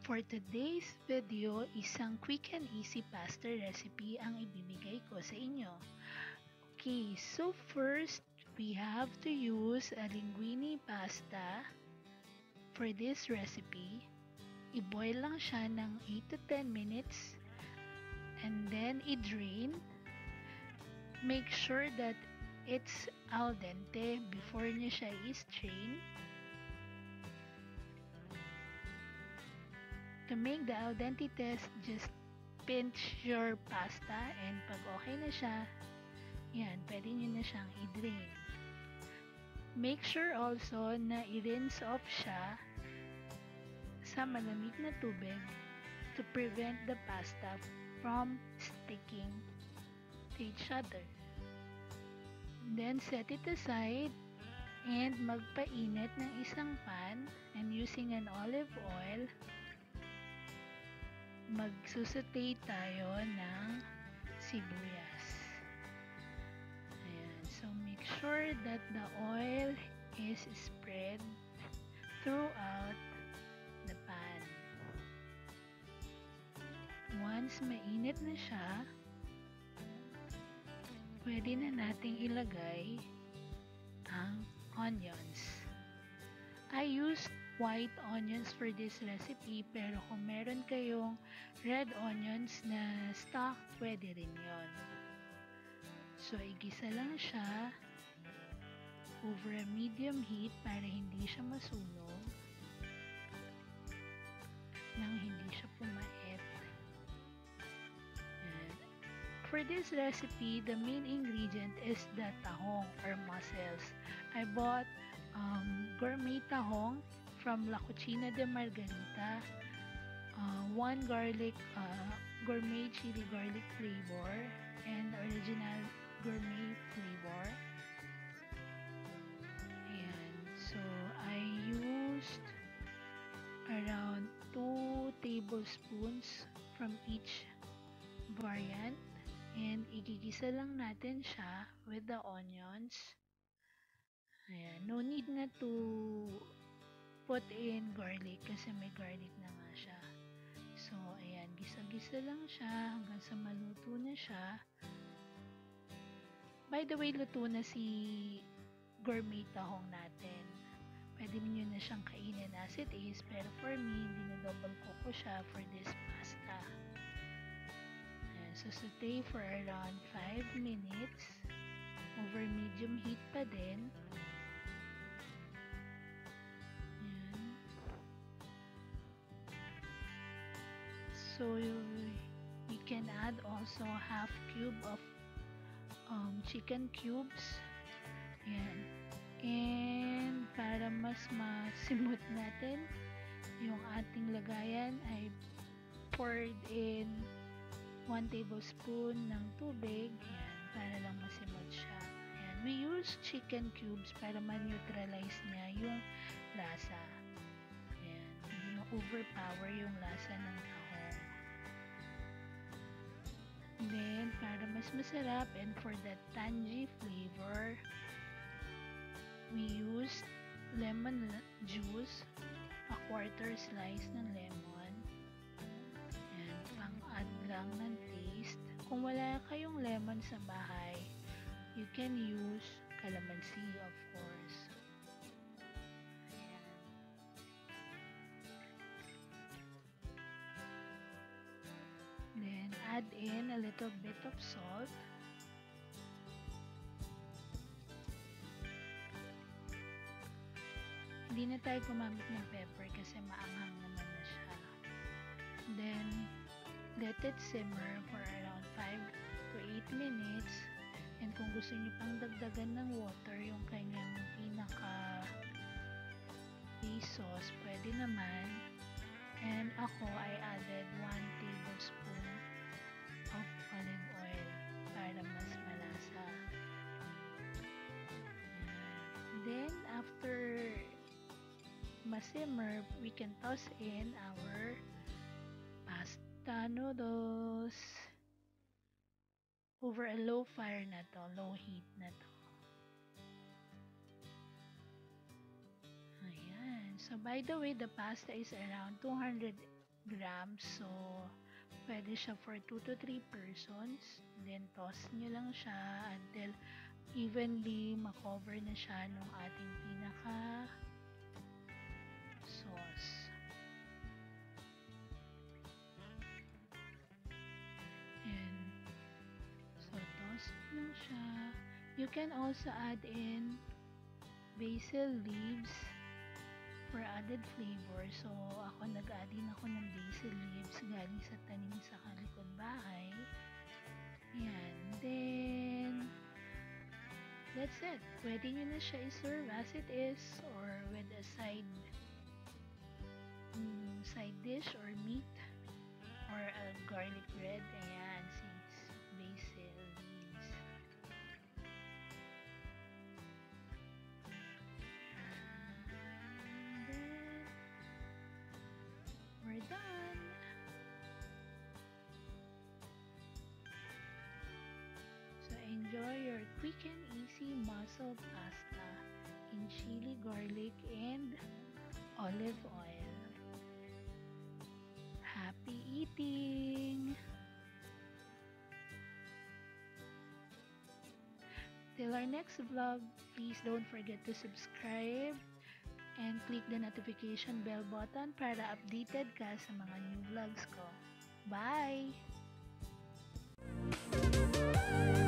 For today's video, isang quick and easy pasta recipe ang ibibigay ko sa inyo. Okay, so first, we have to use a linguine pasta. For this recipe, i-boil lang siya ng 8 to 10 minutes and then i-drain. Make sure that it's al dente before niyo siya i-strain. To make the al dente test, just pinch your pasta and pag okay na siya, yan, pwede nyo na siyang i-drain. Make sure also na i-rinse off siya sa malamig na tubig to prevent the pasta from sticking to each other. Then set it aside and magpainit ng isang pan and using an olive oil, magsusutay tayo ng sibuyas. Ayan. So make sure that the oil is spread throughout the pan. Once mainit na siya, pwede na nating ilagay ang onions. I used white onions for this recipe, pero kung meron kayong red onions na stock, pwede rin yon. So, igisa lang siya over a medium heat para hindi siya masunog nang hindi siya pumait. For this recipe, the main ingredient is the tahong or mussels. I bought gourmet tahong from La Cucina de Margarita, one garlic, gourmet chili garlic flavor, and original gourmet flavor. Ayan. So, I used around 2 tablespoons from each variant. And igigisa lang natin siya with the onions. Ayan. No need na to put in garlic kasi may garlic na nga siya. So, ayan. Gisa-gisa lang siya hanggang sa maluto na siya. By the way, luto na si gourmet tahong natin. Pwede nyo na siyang kainin as it is. Pero for me, dinadouble ko siya for this pasta. So, saute for around 5 minutes over medium heat pa din. Ayan. So, you can add also half cube of chicken cubes. Ayan. And para mas masimot natin yung ating lagayan, I poured in 1 tablespoon ng tubig, yan, para lang masimot siya. Yan. We use chicken cubes para ma-neutralize niya yung lasa. Yan. Hindi ma-overpower yung lasa ng tahong. Then, para mas masarap and for the tangy flavor, we use lemon juice, a quarter slice ng lemon. Pang-add lang ng taste. Kung wala kayong lemon sa bahay, you can use calamansi, of course. Ayan. Then, add in a little bit of salt. Hindi na tayo gumamit ng pepper kasi maanghang naman na siya. Then, let it simmer for around 5 to 8 minutes. And kung gusto niyo pang dagdagan ng water yung kanyang base sauce, pwede naman. And ako, I added 1 tablespoon of olive oil para mas malasa. Then, after masimmer, we can toss in our pasta noodles over a low fire na to, low heat na to. Ayan. So, by the way, the pasta is around 200 grams. So, pwede siya for 2 to 3 persons. Then, toss nyo lang siya until evenly makover na siya ng ating pinaka sauce. And, so, toss nyo lang siya. You can also add in basil leaves for added flavor. So, ako nag-add din ako ng basil leaves galing sa tanim sa likod bahay. Ayan. Then, that's it. Pwede nyo na siya i-serve as it is or with a side dish or meat or a garlic bread. Ayan, sis. Basil leaves. And then, we're done. So enjoy your quick and easy mussel pasta in chili, garlic, and olive oil. Happy eating! Till our next vlog, please don't forget to subscribe and click the notification bell button para updated ka sa mga new vlogs ko. Bye!